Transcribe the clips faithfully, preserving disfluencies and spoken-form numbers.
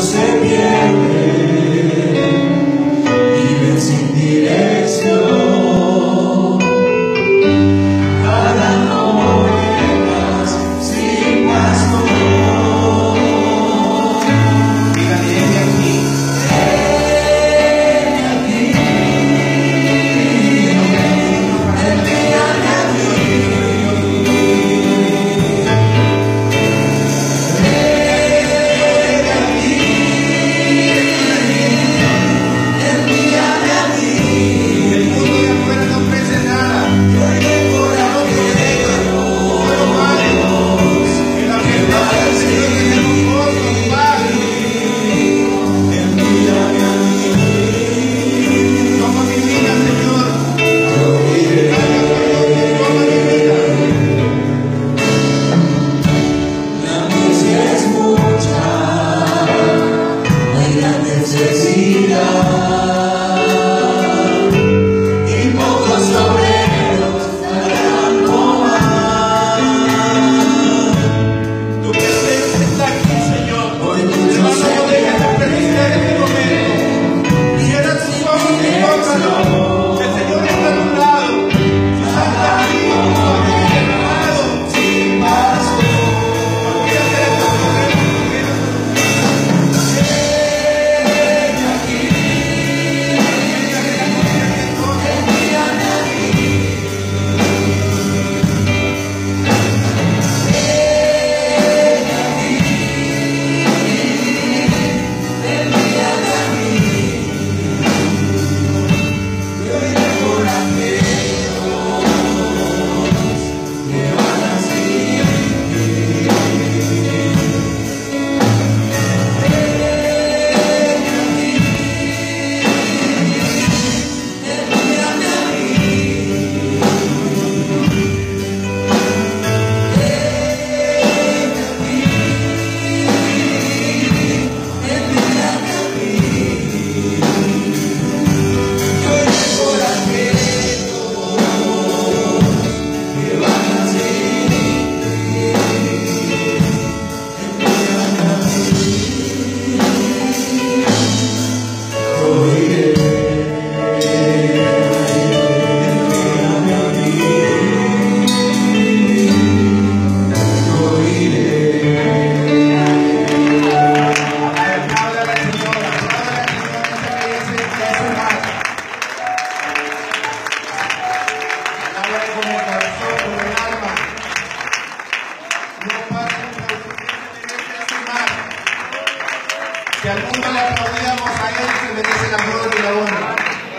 Si al mundo le aplaudíamos a Él, se merece la gloria y la honra.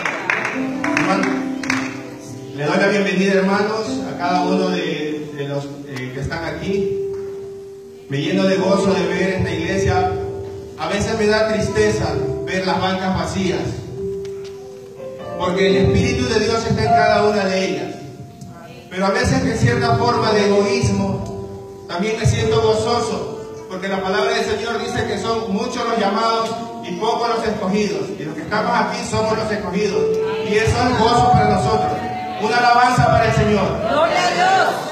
Hermano, le doy la bienvenida, hermanos, a cada uno de, de los eh, que están aquí. Me lleno de gozo de ver esta iglesia. A veces me da tristeza ver las bancas vacías, porque el Espíritu de Dios está en cada una de ellas. Pero a veces, en cierta forma de egoísmo, también me siento gozoso, porque la palabra del Señor dice que son muchos los llamados y pocos los escogidos. Y los que estamos aquí somos los escogidos. Y eso es gozo para nosotros. Una alabanza para el Señor. ¡Gloria a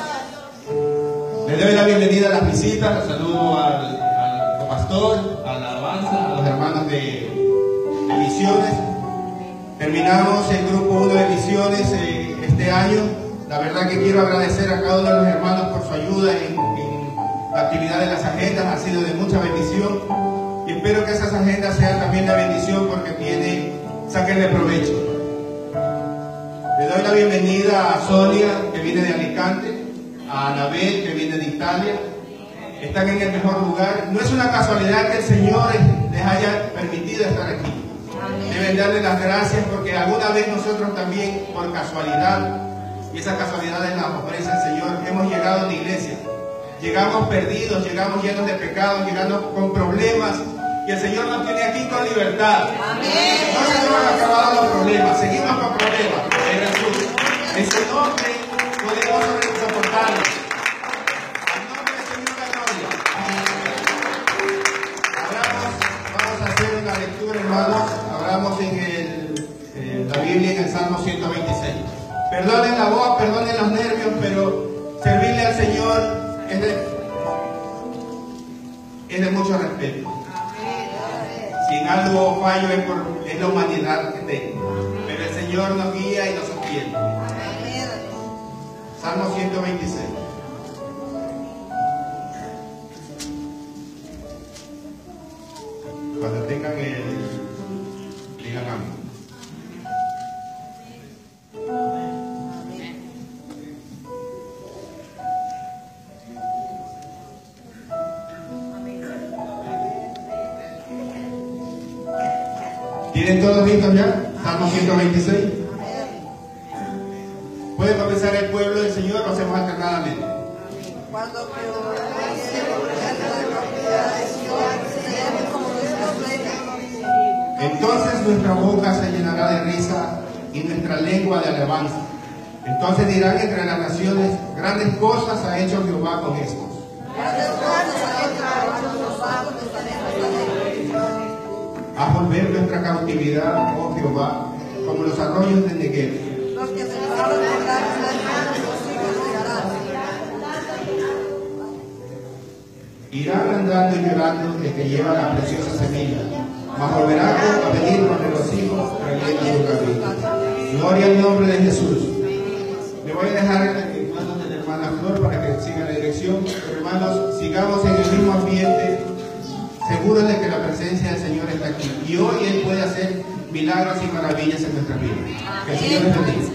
Dios! Le doy la bienvenida a las visitas. Les saludo al, al pastor, a la alabanza, a los hermanos de, de misiones. Terminamos el grupo uno de misiones eh, este año. La verdad que quiero agradecer a cada uno de los hermanos por su ayuda en, en la actividad de las agendas. Ha sido de mucha bendición y espero que esas agendas sean también de bendición, porque tiene, sáquenle provecho. Le doy la bienvenida a Sonia, que viene de Alicante, a Anabel, que viene de Italia. Están en el mejor lugar. No es una casualidad que el Señor les haya permitido estar aquí. Deben darle las gracias, porque alguna vez nosotros también, por casualidad, y esas casualidades las ofrece el Señor, hemos llegado a la iglesia. Llegamos perdidos, llegamos llenos de pecados, llegando con problemas, y el Señor nos tiene aquí con libertad. Amén. No se nos han acabado los problemas, seguimos con problemas en Jesús. En su nombre podemos soportarlos. En nombre del Señor la gloria. Hablamos, vamos a hacer una lectura, hermanos. Hablamos en, el, en la Biblia, en el Salmo ciento veintiséis. Perdonen la voz, perdonen los nervios, pero servirle al Señor es de, es de mucho respeto. algo fallo es, por, es la humanidad que tengo. Pero el Señor nos guía y nos sostiene. Salmo ciento veintiséis. Cuando tengan el... digan amén. ¿Tienen todos listos ya? Salmo ciento veintiséis. ¿Puede comenzar el pueblo del Señor o hacemos alternadamente? Cuando entonces nuestra boca se llenará de risa y nuestra lengua de alabanza. Entonces dirán entre las naciones, grandes cosas ha hecho Jehová con estos. Haz volver nuestra cautividad, oh Jehová, como los arroyos de Negev. Irán andando y llorando el que lleva la preciosa semilla, mas volverán a venir con regocijo trayendo su camino. Gloria al nombre de Jesús. Le voy a dejar en manos de la hermana Flor para que siga la dirección. Pero hermanos, sigamos en el mismo ambiente, seguros de que la presencia del Señor está aquí. Y hoy Él puede hacer milagros y maravillas en nuestras vidas. Que el Señor les bendiga.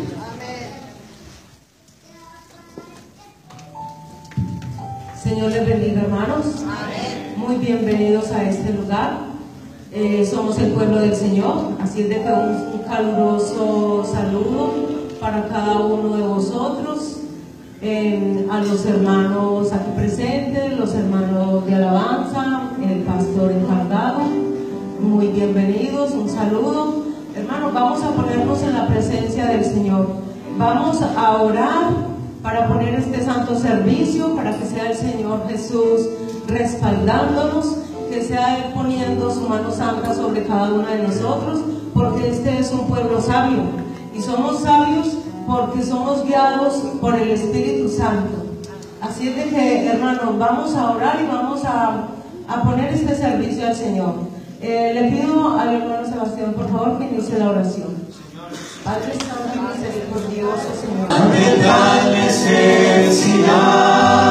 Señor les bendiga, hermanos. Amén. Muy bienvenidos a este lugar. Eh, somos el pueblo del Señor, así es de que un, un caluroso saludo para cada uno de vosotros, eh, a los hermanos aquí presentes, los hermanos de alabanza, el pastor encargado. Muy bienvenidos, un saludo. Hermanos, vamos a ponernos en la presencia del Señor. Vamos a orar para poner este santo servicio, para que sea el Señor Jesús respaldándonos, que sea Él poniendo su mano santa sobre cada uno de nosotros, porque este es un pueblo sabio, y somos sabios porque somos guiados por el Espíritu Santo. Así es de que, hermanos, vamos a orar y vamos a, a poner este servicio al Señor. Eh, le pido al hermano Sebastián, por favor, que inicie la oración. Padre Santo y misericordioso, Señor. Ante tal necesidad.